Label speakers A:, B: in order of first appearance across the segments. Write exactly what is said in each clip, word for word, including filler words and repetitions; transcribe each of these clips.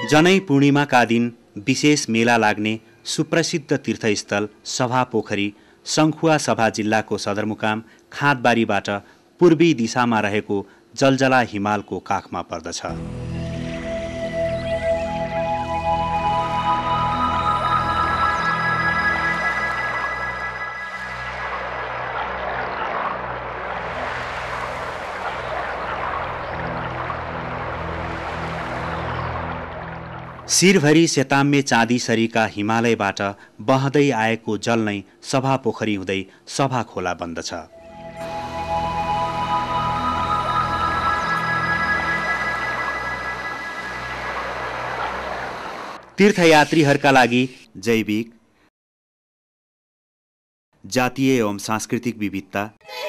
A: जनै पूर्णिमाका दिन विशेष मेला लाग्ने सुप्रसिद्ध तीर्थस्थल सभा पोखरी सङ्खुवा सभा जिल्लाको सदरमुकाम खाँदबारीबाट पूर्वी दिशामा रहेको जलजला हिमालको काखमा पर्दछ। शिरभरि सेताम्य चाँदी सरीका हिमालयबाट बहदै आएको जल नै सभा पोखरी हुँदै सभा खोला बन्दछ। तीर्थयात्रीहरूका लागि जैविक, जातीय एवं सांस्कृतिक विविधता,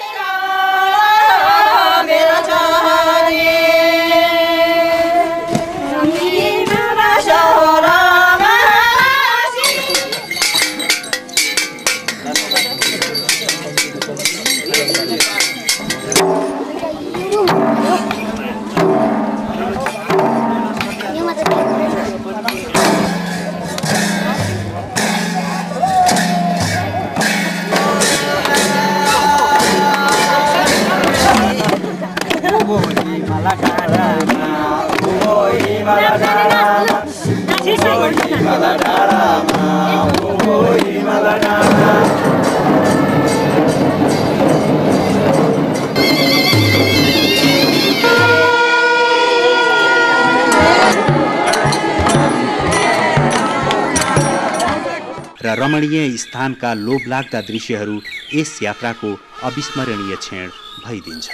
A: र रमणीय स्थानका लोभलाग्दा दृश्यहरू यस यात्राको अविस्मरणीय क्षण भइदिन्छ।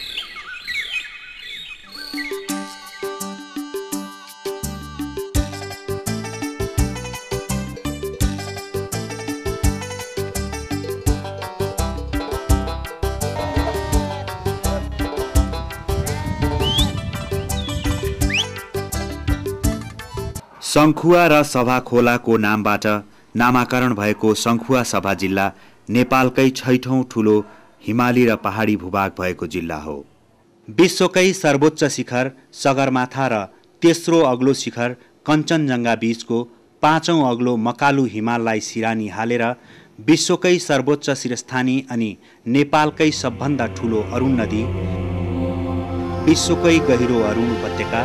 A: सङ्खुवा र सभा खोलाको नामबाट नामाकरण भएको सङ्खुवा सभा जिल्ला नेपालकै छैठौँ ठुलो हिमाली र पहाडी भूभाग भएको जिल्ला हो। विश्वकै सर्वोच्च शिखर सगरमाथा र तेस्रो अग्लो शिखर कञ्चनजङ्घा बीचको पाँचौँ अग्लो मकालु हिमाललाई सिरानी हालेर विश्वकै सर्वोच्च शिरस्थानी अनि नेपालकै सबभन्दा ठुलो अरुण नदी, विश्वकै गहिरो अरुण उपत्यका,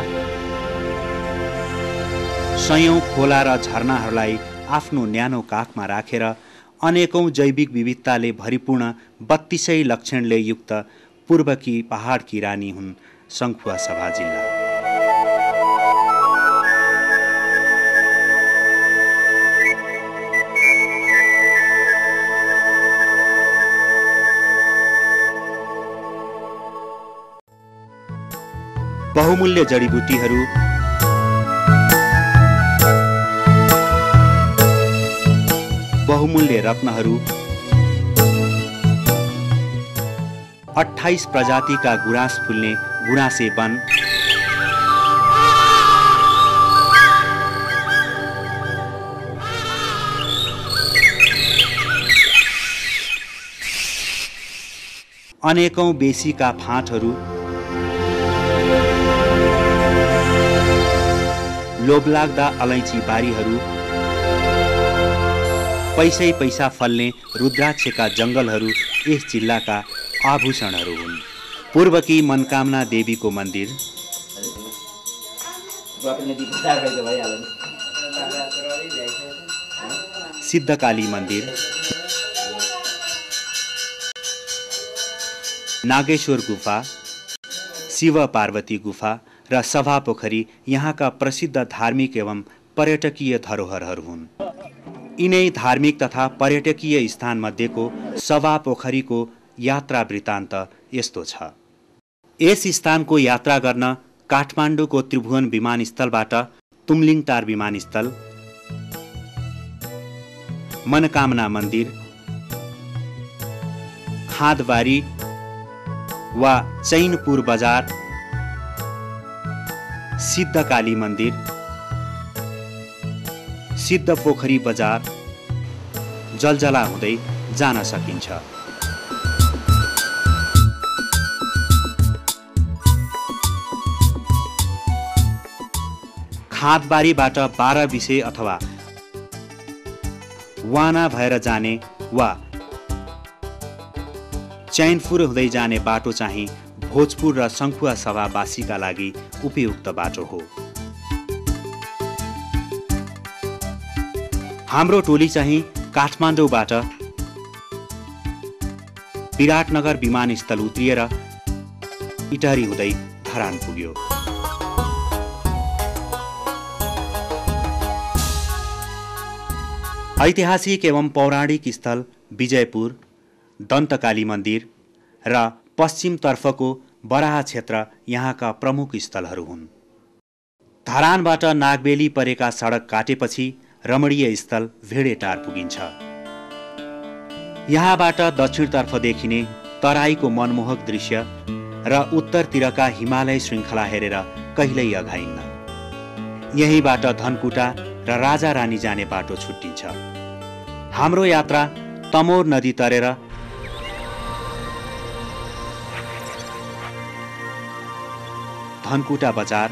A: सयौं खोला र झरनाहरूलाई आफ्नो न्यानो काखमा राखेर अनेकौं जैविक विविधताले भरिपूर्ण बत्तीसै लक्षणले युक्त पूर्वकी पहाडकी रानी हुन् सङ्खुवा सभा जिल्ला। बहुमूल्य जडीबुटीहरू, बहुमूल्य रत्नहरू, अट्ठाइस प्रजातिका गुराँस फुल्ने गुराँसे वन, अनेकौं बेसीका फाँटहरू, लोभलाग्दा अलैँची बारीहरू, पैसै पैसा फल्ने रुद्राक्षका जङ्गलहरू यस जिल्लाका आभूषणहरू हुन्। पूर्वकी मनकामना देवीको मन्दिर, सिद्धकाली मन्दिर, नागेश्वर गुफा, शिव पार्वती गुफा र सभा पोखरी यहाँका प्रसिद्ध धार्मिक एवं पर्यटकीय धरोहरहरू हुन्। यिनै धार्मिक तथा पर्यटकीय स्थान मध्येको सभा पोखरीको यात्रा वृत्तान्त यस्तो छ। यस स्थानको यात्रा गर्न काठमाडौँको त्रिभुवन विमानस्थलबाट तुमलिङटार विमानस्थल, मनकामना मन्दिर, खाँदबारी वा चैनपुर बजार, सिद्धकाली मन्दिर, सिद्ध पोखरी बजार, जलजला हुँदै जान सकिन्छ। हातबारीबाट बाह्र बिसे अथवा वाना भएर जाने वा चैनपुर हुँदै जाने बाटो चाहिँ भोजपुर र सङ्खुवा सभावासीका लागि उपयुक्त बाटो हो। हाम्रो टोली चाहिँ काठमाडौँबाट विराटनगर विमानस्थल उत्रिएर इटहरी हुँदै धरान पुग्यो। ऐतिहासिक एवं पौराणिक स्थल विजयपुर, दन्तकाली मन्दिर र पश्चिमतर्फको बराहा क्षेत्र यहाँका प्रमुख स्थलहरू हुन्। धरानबाट नागबेली परेका सडक काटेपछि रमणीय स्थल भेडेटार पुगिन्छ। यहाँबाट दक्षिणतर्फ देखिने तराईको मनमोहक दृश्य र उत्तरतिरका हिमालय श्रृङ्खला हेरेर कहिल्यै अघाइन्न। यहीँबाट धनकुटा र राजा रानी जाने बाटो छुट्टिन्छ। हाम्रो यात्रा तमोर नदी तरेर धनकुटा बजार,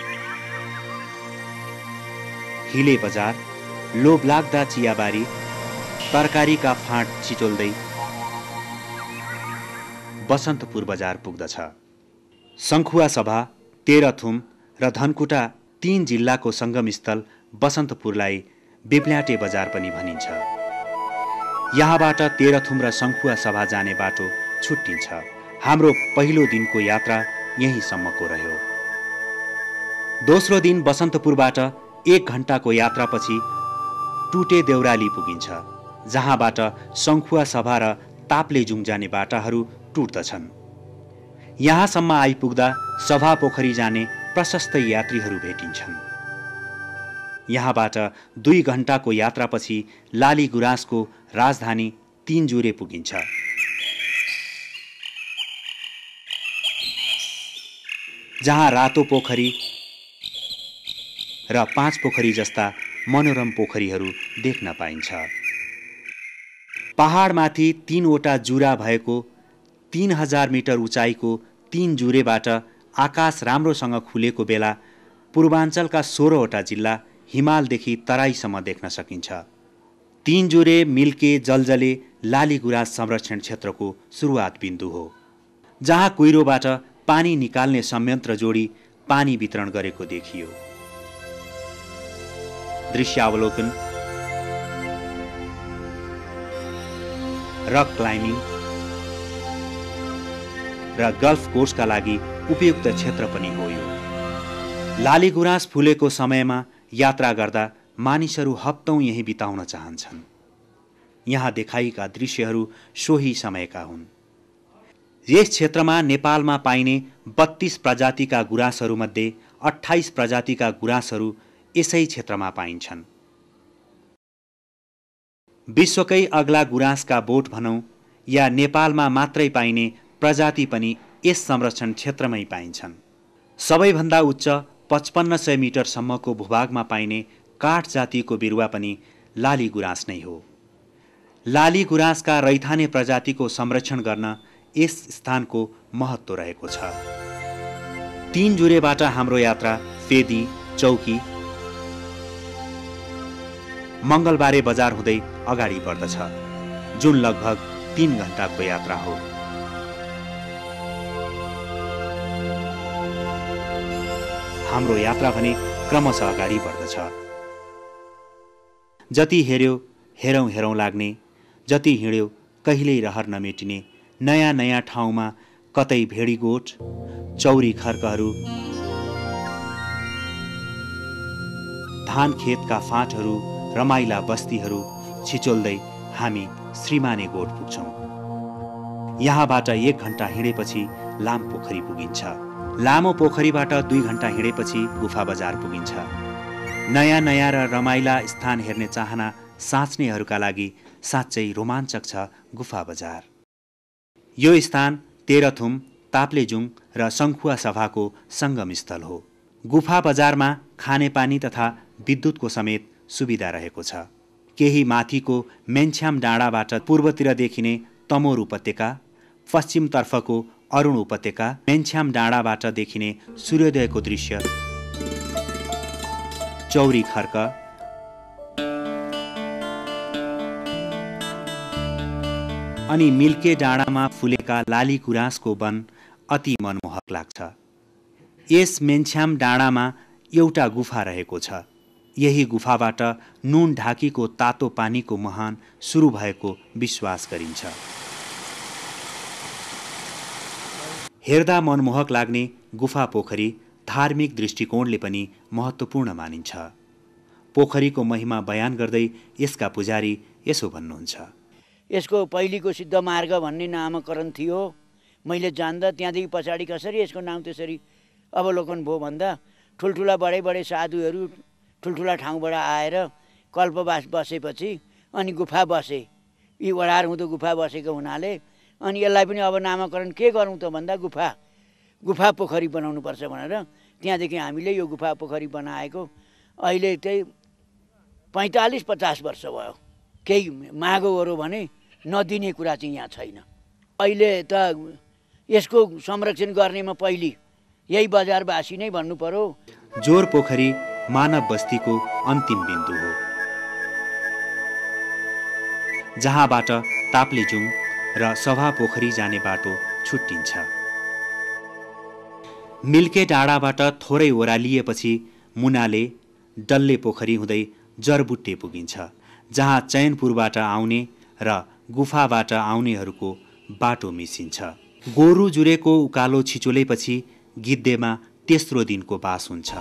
A: हिले बजार, लोभलाग्दा चियाबारी, तरकारीका फाँट चिटोल्दै बसन्तपुर बजार पुग्दछ। सङ्खुवा सभा, तेह्रथुम र धनकुटा तीन जिल्लाको सङ्गमस्थल बसन्तपुरलाई बेप्ल्याटे बजार पनि भनिन्छ। यहाँबाट तेह्रथुम र सङ्खुवा सभा जाने बाटो छुट्टिन्छ। हाम्रो पहिलो दिनको यात्रा यहीँसम्मको रह्यो। दोस्रो दिन बसन्तपुरबाट एक घण्टाको यात्रापछि टुटे देउराली पुगिन्छ, जहाँबाट सङ्खुवा सभा र ताप्लेजुङ जाने बाटाहरू टुट्दछन्। यहाँसम्म आइपुग्दा सभा पोखरी जाने प्रशस्त यात्रीहरू भेटिन्छन्। यहाँबाट दुई घण्टाको यात्रापछि लाली गुराँसको राजधानी तीनजुरे पुगिन्छ। जहाँ रातो पोखरी र पाँच पोखरी जस्ता मनोरम पोखरीहरू देख्न पाइन्छ। पहाडमाथि तीनवटा जुरा भएको तीन हजार मिटर उचाइको तीन जुरेबाट आकाश राम्रोसँग खुलेको बेला पूर्वाञ्चलका सोह्रवटा जिल्ला हिमालदेखि तराईसम्म देख्न सकिन्छ। तीन जुरे मिल्के जलजले लाली गुराँस संरक्षण क्षेत्रको सुरुवात बिन्दु हो, जहाँ कुहिरोबाट पानी निकाल्ने संयन्त्र जोडी पानी वितरण गरेको देखियो। दृश्यावलोकन, रक क्लाइम्बिङ र गल्फ कोर्सका लागि उपयुक्त क्षेत्र पनि हो यो। लाली गुराँस फुलेको समयमा यात्रा गर्दा मानिसहरू हप्तौं यही बिताउन चाहन्छन्। यहाँ देखाइएका दृश्यहरू सोही समयका हुन्। यस क्षेत्रमा नेपालमा पाइने बत्तीस प्रजातिका गुराँसहरूमध्ये अट्ठाइस प्रजातिका गुराँसहरू यसै क्षेत्रमा पाइन्छन्। विश्वकै अग्ला गुराँसका बोट भनौं या नेपालमा मात्रै पाइने प्रजाति पनि यस संरक्षण क्षेत्रमै पाइन्छन्। सबैभन्दा उच्च पचपन्न सय मिटरसम्मको भूभागमा पाइने काठ जातिको बिरुवा पनि लाली गुराँस नै हो। लाली गुराँसका रैथाने प्रजातिको संरक्षण गर्न यस स्थानको महत्त्व रहेको छ। तीन जुरेबाट हाम्रो यात्रा फेदी, चौकी, मङ्गलबारे बजार हुँदै अगाडि बढ्दछ, जुन लगभग तीन घण्टाको यात्रा हो। हाम्रो यात्रा भने क्रमशः अगाडि बढ्दछ। जति हेर्यो हेरौँ हेरौँ लाग्ने, जति हिँड्यो कहिल्यै रहर नमेटिने नयाँ नयाँ ठाउँमा कतै भेडीगोठ, चौरी खर्कहरू, धान खेतका फाँटहरू, रमाइला बस्तीहरू छिचोल्दै हामी श्रीमाने गोठ पुग्छौँ। यहाँबाट एक घण्टा हिँडेपछि लाम पोखरी पुगिन्छ। लामो पोखरीबाट दुई घण्टा हिँडेपछि गुफा बजार पुगिन्छ। नयाँ नयाँ र रमाइला स्थान हेर्ने चाहना साँच्नेहरूका लागि साँच्चै रोमाञ्चक छ गुफा बजार। यो स्थान तेह्रथुम, ताप्लेजुङ र सङ्खुवा सभाको सङ्गमस्थल हो। गुफा बजारमा खानेपानी तथा विद्युतको समेत सुविधा रहेको छ। केही माथिको मेन्छ्याम डाँडाबाट पूर्वतिर देखिने तमोर उपत्यका, पश्चिमतर्फको अरुण उपत्यका, मेन्छ्याम डाँडाबाट देखिने सूर्योदयको दृश्य चौरी खर्क, अनि मिल्के डाँडामा फुलेका लाली गुराँसको वन अति मनमोहक लाग्छ। यस मेन्छ्याम डाँडामा एउटा गुफा रहेको छ। यही गुफाबाट नुन ढाकीको तातो पानीको मुहान सुरु भएको विश्वास गरिन्छ। हेर्दा मनमोहक लाग्ने गुफा पोखरी धार्मिक दृष्टिकोणले पनि महत्त्वपूर्ण मानिन्छ। पोखरीको महिमा बयान गर्दै यसका पुजारी यसो भन्नुहुन्छ।
B: यसको पहिलेको सिद्ध मार्ग भन्ने नामकरण थियो। मैले जान्दा त्यहाँदेखि पछाडि कसरी यसको नाम त्यसरी अवलोकन भयो भन्दा ठुल्ठुला बडे बडे साधुहरू ठुल्ठुला ठाउँबाट आएर कल्पवास बसेपछि अनि गुफा बसे। यी वडार हुँदो गुफा बसेको हुनाले अनि यसलाई पनि अब नामकरण के गरौँ त भन्दा गुफा गुफा पोखरी बनाउनुपर्छ भनेर त्यहाँदेखि हामीले यो गुफा पोखरी बनाएको अहिले चाहिँ पैँतालिस पचास वर्ष भयो। केही मागोहरू भने नदिने कुरा चाहिँ यहाँ छैन। अहिले त यसको संरक्षण गर्नेमा पहिली यही बजारवासी नै भन्नु पर्यो।
A: जोर पोखरी मानव बस्तीको अन्तिम बिन्दु हो, जहाँबाट ताप्लेजुङ र सभा पोखरी जाने बाटो छुट्टिन्छ। मिल्के डाँडाबाट थोरै ओह्रालिएपछि मुनाले डल्ले पोखरी हुँदै जरबुट्टे पुगिन्छ, जहाँ चैनपुरबाट आउने र गुफाबाट आउनेहरूको बाटो मिसिन्छ। गोरु जुरेको उकालो छिचोलेपछि गिद्धेमा तेस्रो दिनको बास हुन्छ।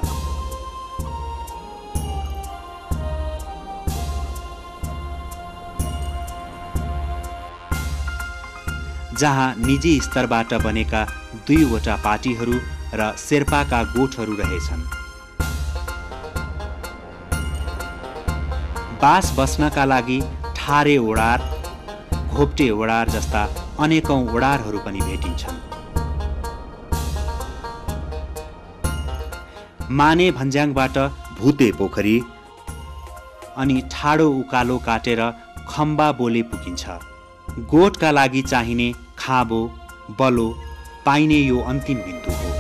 A: जहाँ निजी स्तरबाट बनेका दुईवटा पार्टीहरू र शेर्पाका गोठहरू रहेछन्। बास बस्नका लागि ठारे ओडार, घोप्टे ओडार जस्ता अनेकौं ओडारहरू पनि भेटिन्छन्। माने भन्ज्याङबाट भूते पोखरी अनि ठाडो उकालो काटेर खम्बा बोले पुगिन्छ। गोठका लागि चाहिने खाबो बलो पाइने यो अन्तिम बिन्दु हो।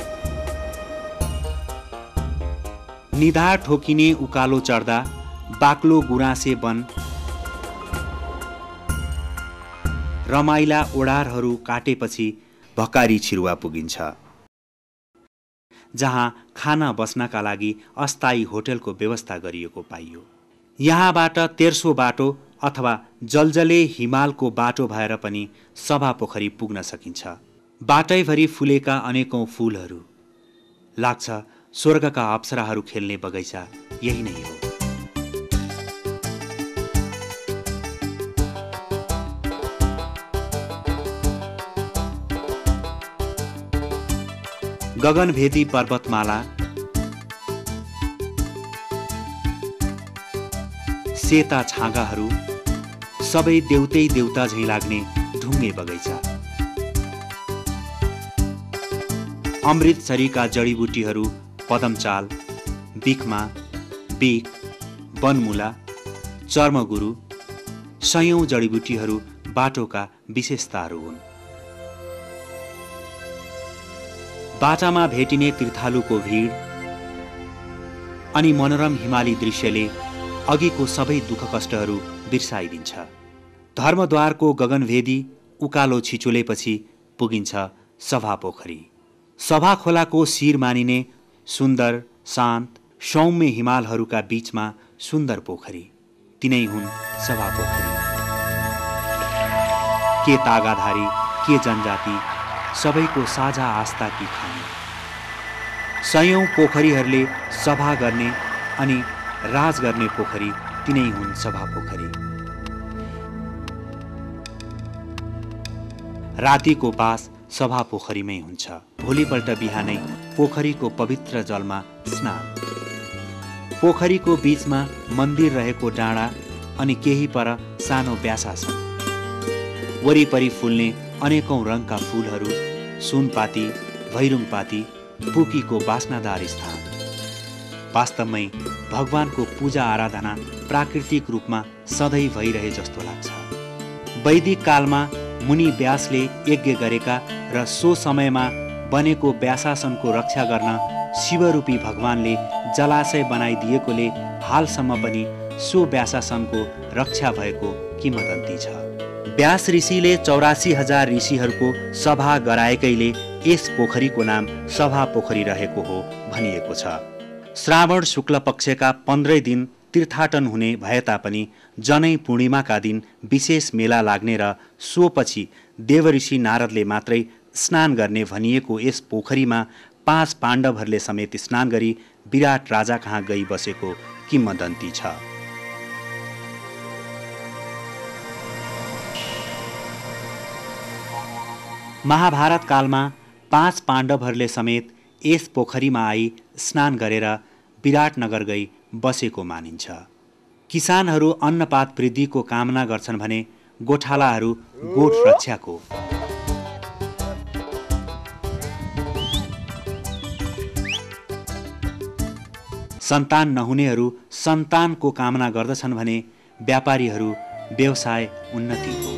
A: निधार ठोकिने उकालो चढ्दा बाक्लो गुराँसे वन, रमाइला ओडारहरू काटेपछि भकारी छिरुवा पुगिन्छ, जहाँ खाना बस्नका लागि अस्थायी होटलको व्यवस्था गरिएको पाइयो। यहाँबाट तेर्सो बाटो अथवा जलजले हिमालको बाटो भएर पनि सभा पोखरी पुग्न सकिन्छ। बाटैभरि फुलेका अनेकौं फूलहरू, लाग्छ स्वर्गका अप्सराहरू खेल्ने बगैँचा यही नै हो। गगनभेदी पर्वतमाला, सेता छाँगाहरू, सबै देउतै देउता झैँ लाग्ने ढुङ्गे बगैँचा, अमृतसरीका जडीबुटीहरू पदमचाल, बिखमा, बिख, बनमुला, चर्मगुरु, सयौं जडीबुटीहरू बाटोका विशेषताहरू हुन्। बाटामा भेटिने तीर्थालुको भीड अनि मनोरम हिमाली दृश्यले अघिको सबै दुःख कष्टहरू बिर्साइदिन्छ। धर्मद्वारको गगनभेदी उकालो छिचोलेपछि पुगिन्छ सभा पोखरी। सभा खोलाको शिर मानिने सुन्दर शान्त सौम्य हिमालहरूका बीचमा सुन्दर पोखरी, तिनै हुन् सभा पोखरी। के तागाधारी के जनजाति सबैको साझा आस्थाकी खानी। सयौं पोखरीहरूले सभा गर्ने अनि राज गर्ने पोखरी तिनै हुन् सभा पोखरी। रातिको बास सभा पोखरीमै हुन्छ। भोलिपल्ट बिहानै पोखरीको पवित्र जलमा स्नान। पोखरीको बीचमा मन्दिर रहेको डाँडा अनि केही पर सानो ब्यासा छ। वरिपरि फुल्ने अनेकौं रङका फूलहरू, सुनपाती, भैरुङपाती, पुकीको बास्नादार स्थान। वास्तवमै भगवानको पूजा आराधना प्राकृतिक रूपमा सधैँ भइरहे जस्तो लाग्छ। वैदिक कालमा मुनि व्यासले यज्ञ गरेका र सो समयमा बनेको व्यासासनको रक्षा गर्न शिवरूपी भगवानले जलाशय बनाइदिएकोले हालसम्म पनि सो व्यासासनको रक्षा भएको किंवदन्ती छ। व्यास ऋषिले चौरासी हजार ऋषिहरूको सभा गराएकैले यस पोखरीको नाम सभा पोखरी रहेको हो भनिएको छ। श्रावण शुक्ल पक्षका पन्ध्रै दिन तीर्थाटन हुने भए तापनि जनै पूर्णिमाका दिन विशेष मेला लाग्ने र सोपछि देवऋषि नारदले मात्रै स्नान गर्ने भनिएको यस पोखरीमा पाँच पाण्डवहरूले समेत स्नान गरी विराट राजा कहाँ गई बसेको किंवदन्ती छ। महाभारत कालमा पाँच पाण्डवहरूले समेत यस पोखरीमा आई स्नान गरेर विराटनगर गई बसेको मानिन्छ। किसानहरू अन्नपात वृद्धिको कामना गर्छन् भने गोठालाहरू गोठ रक्षाको। सन्तान नहुनेहरू सन्तानको कामना गर्दछन् भने व्यापारीहरू व्यवसाय उन्नतिको।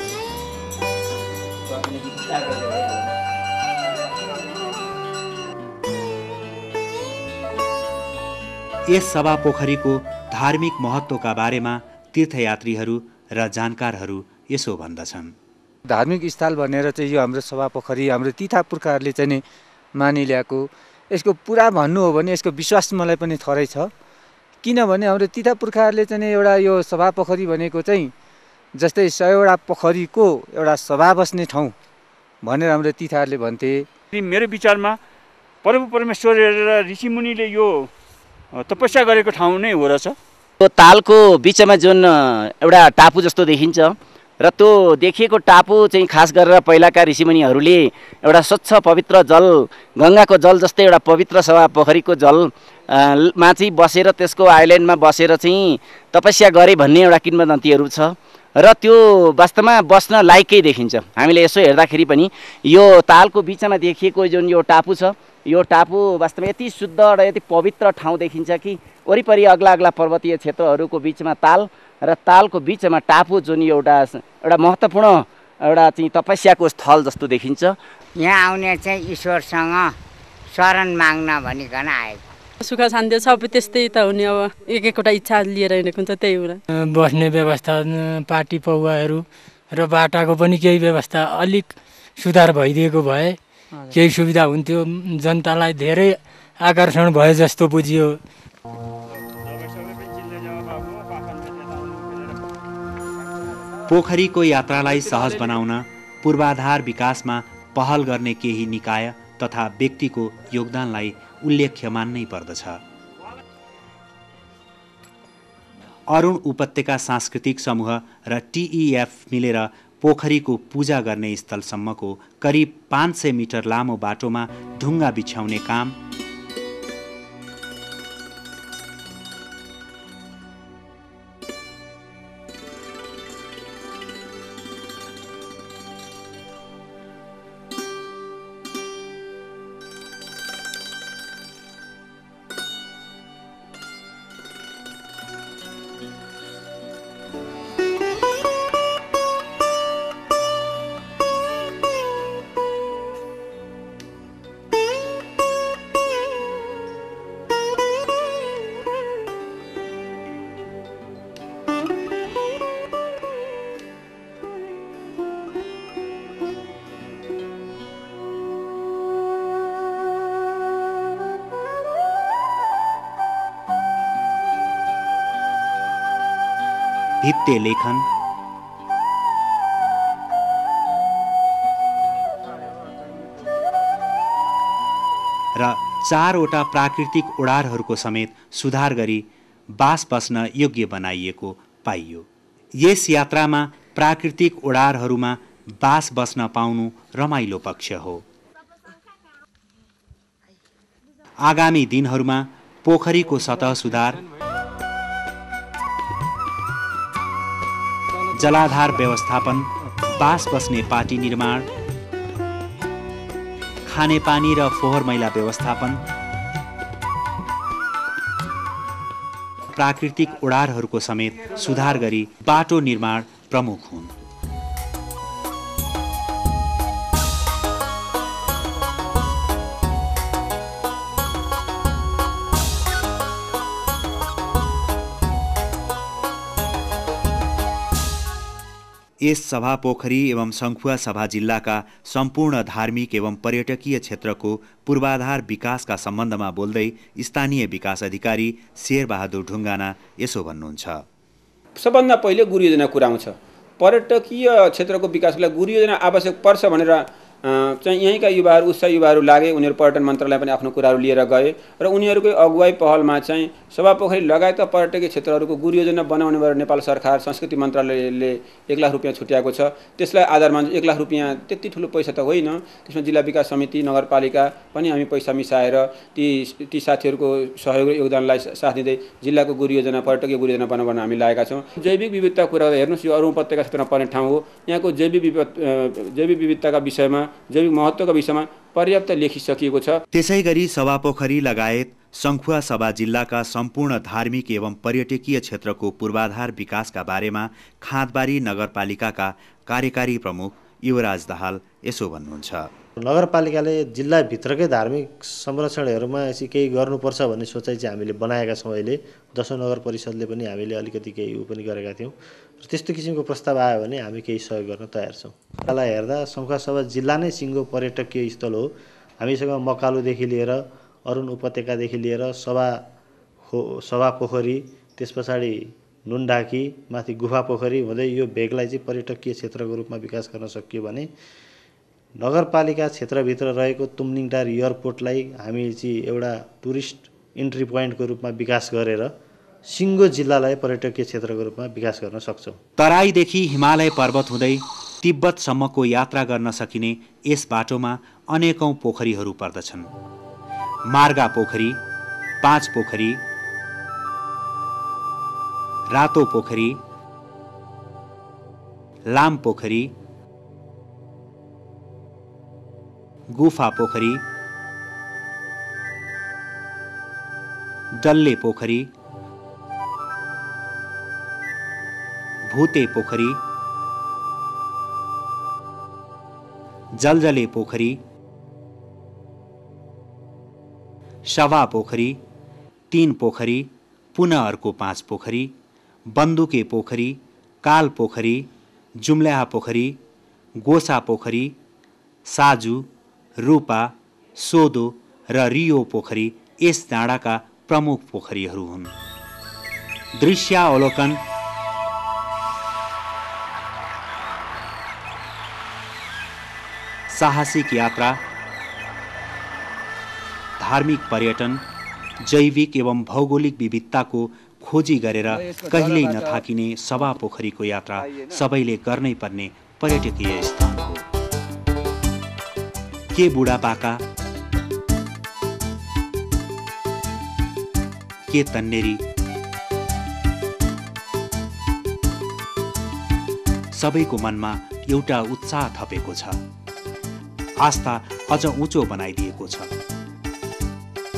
A: यस सभा पोखरीको धार्मिक महत्त्वका बारेमा तीर्थयात्रीहरू र जानकारहरू यसो भन्दछन्।
C: धार्मिक स्थल भनेर चाहिँ यो हाम्रो सभा पोखरी हाम्रो तिथा पुर्खाहरूले चाहिँ नि मानिल्याएको। यसको पुरा भन्नु हो भने यसको विश्वास मलाई पनि थोरै छ। किनभने हाम्रो तिथा पुर्खाहरूले चाहिँ एउटा यो सभा पोखरी भनेको चाहिँ जस्तै सयवटा पोखरीको एउटा सभा बस्ने ठाउँ भनेर हाम्रो तिथाहरूले भन्थे।
D: मेरो विचारमा प्रभु परमेश्वर र ऋषिमुनिले यो तपस्या गरेको ठाउँ नै हो रहेछ।
E: त्यो तालको बिचमा जुन एउटा टापु जस्तो देखिन्छ र त्यो देखिएको टापु चाहिँ खास गरेर पहिलाका ऋषिमुनिहरूले एउटा स्वच्छ पवित्र जल गङ्गाको जल जस्तै एउटा पवित्र सभा पोखरीको जल मा चाहिँ बसेर त्यसको आइल्यान्डमा बसेर चाहिँ तपस्या गरे भन्ने एउटा किंवदन्तीहरू छ र त्यो वास्तवमा बस्न लायकै देखिन्छ। हामीले यसो हेर्दाखेरि पनि यो तालको बिचमा देखिएको जुन यो टापु छ यो टापु वास्तवमा यति शुद्ध र यति पवित्र ठाउँ देखिन्छ कि वरिपरि अग्ला अग्ला पर्वतीय क्षेत्रहरूको बिचमा ताल र तालको बिचमा टापु जुन एउटा एउटा महत्त्वपूर्ण एउटा चाहिँ तपस्याको स्थल जस्तो देखिन्छ।
F: यहाँ आउने चाहिँ ईश्वरसँग शरण माग्न भनिकन आएको।
G: सुख शान्ति सबै त्यस्तै त हुने। अब एक एकवटा इच्छा लिएर हिँडेको हुन्छ त्यही हो।
H: बस्ने व्यवस्था पार्टी पौवाहरू र बाटाको पनि केही व्यवस्था अलिक सुधार भइदिएको भए केही सुविधा हुन्थ्यो। जनतालाई धेरै आकर्षण भए जस्तो बुझियो।
A: पोखरीको यात्रालाई सहज बनाउन पूर्वाधार विकासमा पहल गर्ने केही निकाय तथा व्यक्तिको योगदानलाई उल्लेख्य मान्नै पर्दछ। अरुण उपत्यका सांस्कृतिक समूह र टिइएफ मिलेर पोखरीको पूजा गर्ने स्थलसम्मको करिब पाँच सय मिटर लामो बाटोमा ढुङ्गा बिछ्याउने काम, भित्ते लेखन, र चारवटा प्राकृतिक ओडारहरूको समेत सुधार गरी बास बस्न योग्य बनाइएको पाइयो। यस यात्रामा प्राकृतिक ओडारहरूमा बास बस्न पाउनु रमाइलो पक्ष हो। आगामी दिनहरूमा पोखरीको सतह सुधार, जलाधार व्यवस्थापन, बास बस्ने पाटी निर्माण, खानेपानी र फोहोर मैला व्यवस्थापन, प्राकृतिक ओडारहरूको समेत सुधार गरी बाटो निर्माण प्रमुख हुन्। यस सभा पोखरी एवं सङ्खुवा सभा जिल्लाका सम्पूर्ण धार्मिक एवं पर्यटकीय क्षेत्रको पूर्वाधार विकासका सम्बन्धमा बोल्दै स्थानीय विकास अधिकारी शेरबहादुर ढुङ्गाना यसो भन्नुहुन्छ।
I: सबभन्दा पहिले गुरु योजना कुरा आउँछ। पर्यटकीय क्षेत्रको विकासको लागि गुरु योजना आवश्यक पर्छ भनेर चाहिँ यहीँका युवाहरू उत्साह युवाहरू लागे। उनीहरू पर्यटन मन्त्रालय पनि आफ्नो कुराहरू लिएर गए र उनीहरूकै अगुवाई पहलमा चाहिँ सभा पोखरी लगायतका पर्यटकीय क्षेत्रहरूको गुरु योजना बनाउने भएर नेपाल सरकार संस्कृति मन्त्रालयले एक लाख रुपियाँ छुट्याएको छ। त्यसलाई आधारमा एक लाख रुपियाँ त्यति ठुलो पैसा त होइन, त्यसमा जिल्ला विकास समिति नगरपालिका पनि हामी पैसा मिसाएर ती ती साथीहरूको सहयोग र योगदानलाई साथ दिँदै जिल्लाको गुरु योजना पर्यटकीय गुरु योजना बनाउन हामी लागेका छौँ। जैविक विविधता कुरा हेर्नुहोस्, यो अरू उपत्यका क्षेत्रमा पर्ने ठाउँ हो। यहाँको जैविक विविध जैविक विविधताका विषयमा जैविक महत्त्वका विषयमा पर्याप्त लेखिसकिएको छ।
A: त्यसैगरी सभा पोखरी लगायत सङ्खुवा सभा जिल्लाका सम्पूर्ण धार्मिक एवं पर्यटकीय क्षेत्रको पूर्वाधार विकासका बारेमा खाँदबारी नगरपालिकाका कार्यकारी प्रमुख युवराज दाहाल यसो भन्नुहुन्छ।
J: नगरपालिकाले जिल्लाभित्रकै धार्मिक संरक्षणहरूमा यसरी केही गर्नुपर्छ भन्ने सोचाइ चाहिँ हामीले बनाएका छौँ। अहिले दशौँ नगर परिषदले पनि हामीले अलिकति केही उ पनि गरेका थियौँ। र त्यस्तो किसिमको प्रस्ताव आयो भने हामी केही सहयोग गर्न तयार छौँ। यसलाई हेर्दा सङ्खुवा सभा जिल्ला नै सिङ्गो पर्यटकीय स्थल हो। हामीसँग मकालुदेखि लिएर अरुण उपत्यकादेखि लिएर सभा हो सभा पोखरी, त्यस पछाडि नुनढाकी, माथि गुफा पोखरी हुँदै यो भेगलाई चाहिँ पर्यटकीय क्षेत्रको रूपमा विकास गर्न सकियो भने नगरपालिका क्षेत्रभित्र रहेको तुमलिङटार एयरपोर्टलाई हामी चाहिँ एउटा टुरिस्ट इन्ट्री पोइन्टको रूपमा विकास गरेर सिङ्गो जिल्लालाई पर्यटकीय क्षेत्रको रूपमा विकास गर्न सक्छौँ।
A: तराईदेखि हिमालय पर्वत हुँदै तिब्बतसम्मको यात्रा गर्न सकिने यस बाटोमा अनेकौं पोखरीहरू पर्दछन्। मार्गा पोखरी, पाँच पोखरी, रातो पोखरी, लाम पोखरी, गुफा पोखरी, डल्ले पोखरी, भूते पोखरी, जलजले पोखरी, सभा पोखरी, तीन पोखरी, पुनः अर्को पाँच पोखरी, बन्दुके पोखरी, काल पोखरी, जुम्ल्याहा पोखरी, गोसा पोखरी, साजु, रूपा, सोदो र रियो पोखरी यस डाँडाका प्रमुख पोखरीहरू हुन्। दृश्यावलोकन, साहसिक यात्रा, धार्मिक पर्यटन, जैविक एवं भौगोलिक विविधताको खोजी गरेर कहिल्यै नथाकिने सभा पोखरीको यात्रा सबैले गर्नै पर्ने पर्यटकीय स्थान हो। के बुढापाका, के तन्नेरी, सबैको मनमा एउटा उत्साह थपेको छ। आस्था अझ उँचो बनाइदिएको छ।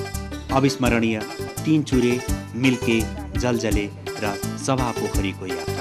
A: अविस्मरणीय तीन चुरे, मिल्के, जलजले र सभा पोखरीको यात्रा।